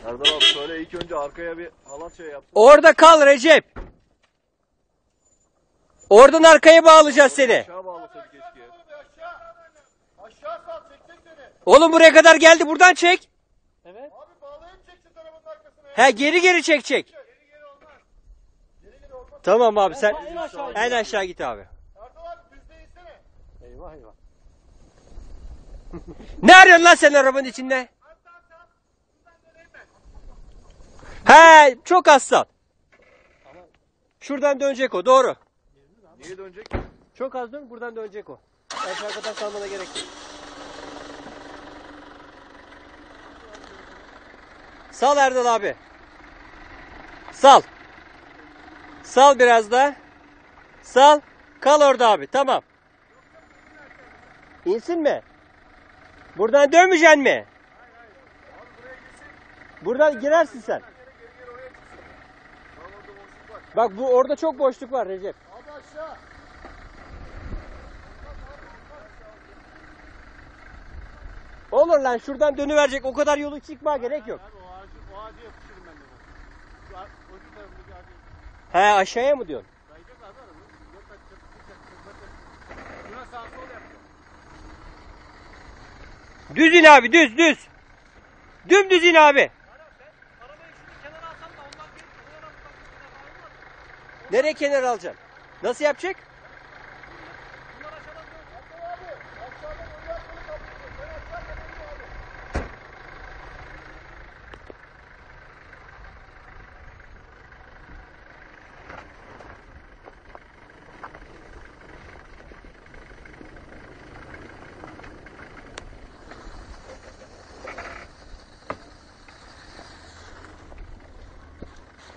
Erdal abi söyle ilk önce arkaya bir halat şey yapsın. Orada kal Recep. Oradan arkaya bağlayacağız seni. Aşağı bağlasaydık keşke. Aşağı sal, çekecek seni. Oğlum buraya kadar geldi, buradan çek. Evet. Abi bağlayıp çeksin arabanın arkasına. He, geri geri çekecek. Geri olmaz. Geri olmaz. Tamam abi, sen En en aşağı git abi. Erdal abi düzde insene. Eyvah eyvah. Ne arıyorsun lan sen arabanın içinde? He, çok az sal. Şuradan dönecek o, doğru. Niye dönecek? Çok az dön, buradan dönecek o. Aşağı kadar salmana gerek yok. Sal Erdal abi. Sal. Sal biraz daha. Sal. Kal orada abi, tamam. İnsin mi? Buradan dönmeyeceksin mi? Buradan girersin sen. Bak bu orada çok boşluk var Recep. Abi aşağı. Olur lan, şuradan dönüverecek, o kadar yolu çıkmaya gerek yok. Abi o ağacı yapıştırırım ben de bu. Şu öbür tarafındaki ağacı. He, aşağıya mı diyorsun? Kayacak abi araba. Yok bakın. Şuna sağ sol yapacağım. Düz in abi, düz düz. Dümdüz in abi. Arabayı şimdi kenara alsam da ondan bir kenara almaz. Nereye kenara alacaksın? Nasıl yapacak? Bunlar aşağıdan dön. Abi aşağıdan oraya atmalı kapatıyor. Ben aşağıdan dönüyorum abi.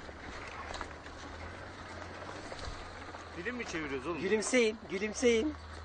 Film mi çeviriyoruz oğlum? Gülümseyin, gülümseyin.